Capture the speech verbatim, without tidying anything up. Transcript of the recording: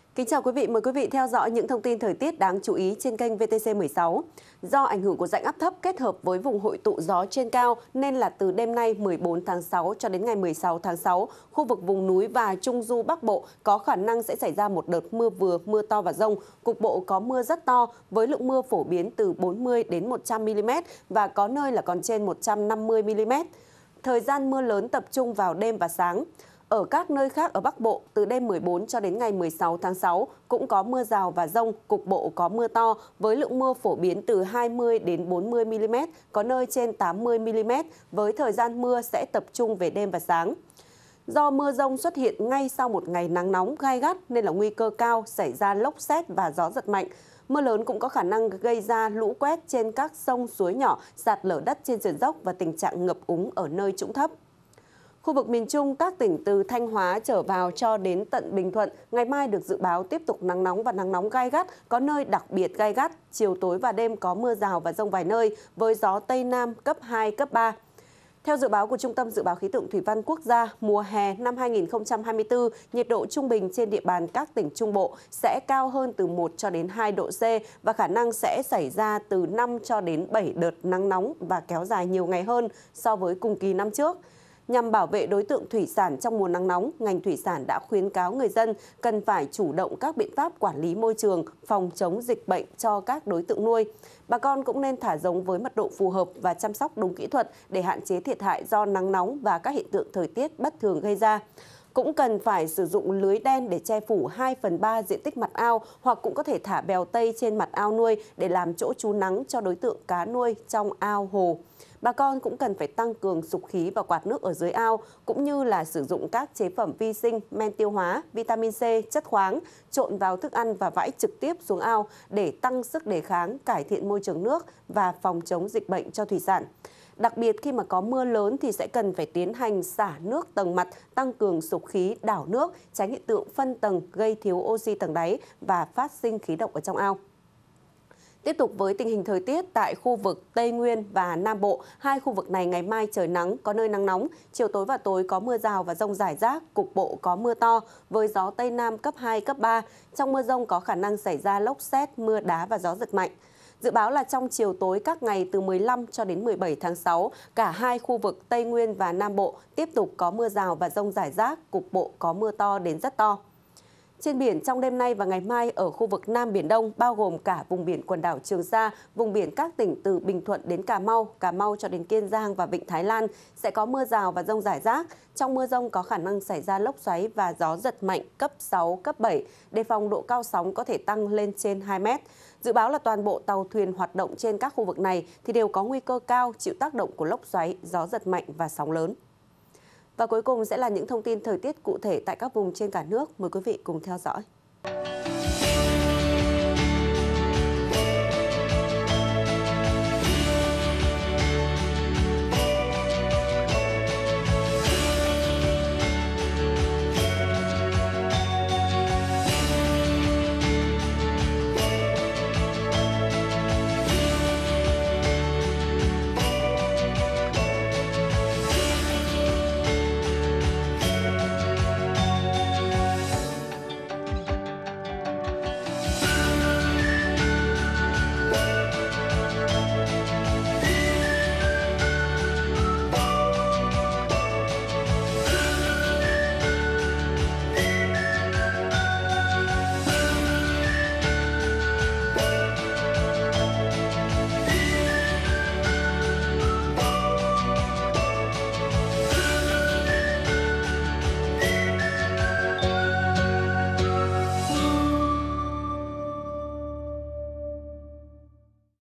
Kính chào quý vị, mời quý vị theo dõi những thông tin thời tiết đáng chú ý trên kênh vê tê xê mười sáu. Do ảnh hưởng của rãnh áp thấp kết hợp với vùng hội tụ gió trên cao nên là từ đêm nay mười bốn tháng sáu cho đến ngày mười sáu tháng sáu, khu vực vùng núi và Trung du Bắc Bộ có khả năng sẽ xảy ra một đợt mưa vừa, mưa to và dông. Cục bộ có mưa rất to với lượng mưa phổ biến từ bốn mươi đến một trăm mi-li-mét và có nơi là còn trên một trăm năm mươi mi-li-mét. Thời gian mưa lớn tập trung vào đêm và sáng. Ở các nơi khác ở Bắc Bộ, từ đêm mười bốn cho đến ngày mười sáu tháng sáu cũng có mưa rào và dông, cục bộ có mưa to với lượng mưa phổ biến từ hai mươi đến bốn mươi mi-li-mét, có nơi trên tám mươi mi-li-mét, với thời gian mưa sẽ tập trung về đêm và sáng. Do mưa dông xuất hiện ngay sau một ngày nắng nóng gai gắt nên là nguy cơ cao xảy ra lốc sét và gió giật mạnh. Mưa lớn cũng có khả năng gây ra lũ quét trên các sông suối nhỏ, sạt lở đất trên sườn dốc và tình trạng ngập úng ở nơi trũng thấp. Khu vực miền Trung, các tỉnh từ Thanh Hóa trở vào cho đến tận Bình Thuận, ngày mai được dự báo tiếp tục nắng nóng và nắng nóng gai gắt, có nơi đặc biệt gai gắt. Chiều tối và đêm có mưa rào và dông vài nơi, với gió Tây Nam cấp hai, cấp ba. Theo dự báo của Trung tâm Dự báo Khí tượng Thủy văn Quốc gia, mùa hè năm hai nghìn không trăm hai mươi tư, nhiệt độ trung bình trên địa bàn các tỉnh Trung Bộ sẽ cao hơn từ một cho đến hai độ C và khả năng sẽ xảy ra từ năm cho đến bảy đợt nắng nóng và kéo dài nhiều ngày hơn so với cùng kỳ năm trước. Nhằm bảo vệ đối tượng thủy sản trong mùa nắng nóng, ngành thủy sản đã khuyến cáo người dân cần phải chủ động các biện pháp quản lý môi trường, phòng chống dịch bệnh cho các đối tượng nuôi. Bà con cũng nên thả giống với mật độ phù hợp và chăm sóc đúng kỹ thuật để hạn chế thiệt hại do nắng nóng và các hiện tượng thời tiết bất thường gây ra. Cũng cần phải sử dụng lưới đen để che phủ hai phần ba diện tích mặt ao, hoặc cũng có thể thả bèo tây trên mặt ao nuôi để làm chỗ trú nắng cho đối tượng cá nuôi trong ao hồ. Bà con cũng cần phải tăng cường sục khí và quạt nước ở dưới ao, cũng như là sử dụng các chế phẩm vi sinh, men tiêu hóa, vitamin C, chất khoáng, trộn vào thức ăn và vãi trực tiếp xuống ao để tăng sức đề kháng, cải thiện môi trường nước và phòng chống dịch bệnh cho thủy sản. Đặc biệt khi mà có mưa lớn thì sẽ cần phải tiến hành xả nước tầng mặt, tăng cường sục khí, đảo nước, tránh hiện tượng phân tầng gây thiếu oxy tầng đáy và phát sinh khí độc ở trong ao. Tiếp tục với tình hình thời tiết tại khu vực Tây Nguyên và Nam Bộ, hai khu vực này ngày mai trời nắng, có nơi nắng nóng, chiều tối và tối có mưa rào và dông rải rác, cục bộ có mưa to, với gió Tây Nam cấp hai, cấp ba. Trong mưa dông có khả năng xảy ra lốc sét, mưa đá và gió giật mạnh. Dự báo là trong chiều tối các ngày từ mười lăm cho đến mười bảy tháng sáu, cả hai khu vực Tây Nguyên và Nam Bộ tiếp tục có mưa rào và dông rải rác, cục bộ có mưa to đến rất to. Trên biển, trong đêm nay và ngày mai ở khu vực Nam Biển Đông, bao gồm cả vùng biển quần đảo Trường Sa, vùng biển các tỉnh từ Bình Thuận đến Cà Mau, Cà Mau cho đến Kiên Giang và Vịnh Thái Lan sẽ có mưa rào và dông rải rác. Trong mưa dông có khả năng xảy ra lốc xoáy và gió giật mạnh cấp sáu, cấp bảy, đề phòng độ cao sóng có thể tăng lên trên hai mét. Dự báo là toàn bộ tàu thuyền hoạt động trên các khu vực này thì đều có nguy cơ cao chịu tác động của lốc xoáy, gió giật mạnh và sóng lớn. Và cuối cùng sẽ là những thông tin thời tiết cụ thể tại các vùng trên cả nước. Mời quý vị cùng theo dõi.